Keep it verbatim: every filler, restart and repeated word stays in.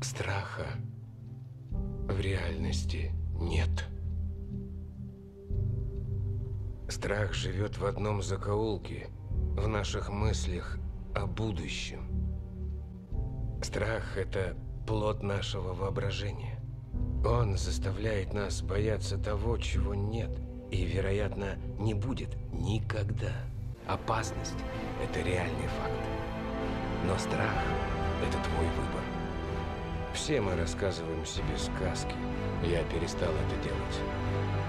Страха в реальности нет. Страх живет в одном закоулке, в наших мыслях о будущем. Страх – это плод нашего воображения. Он заставляет нас бояться того, чего нет и, вероятно, не будет никогда. Опасность – это реальный факт. Но страх – это твой выбор. Все мы рассказываем себе сказки. Я перестал это делать.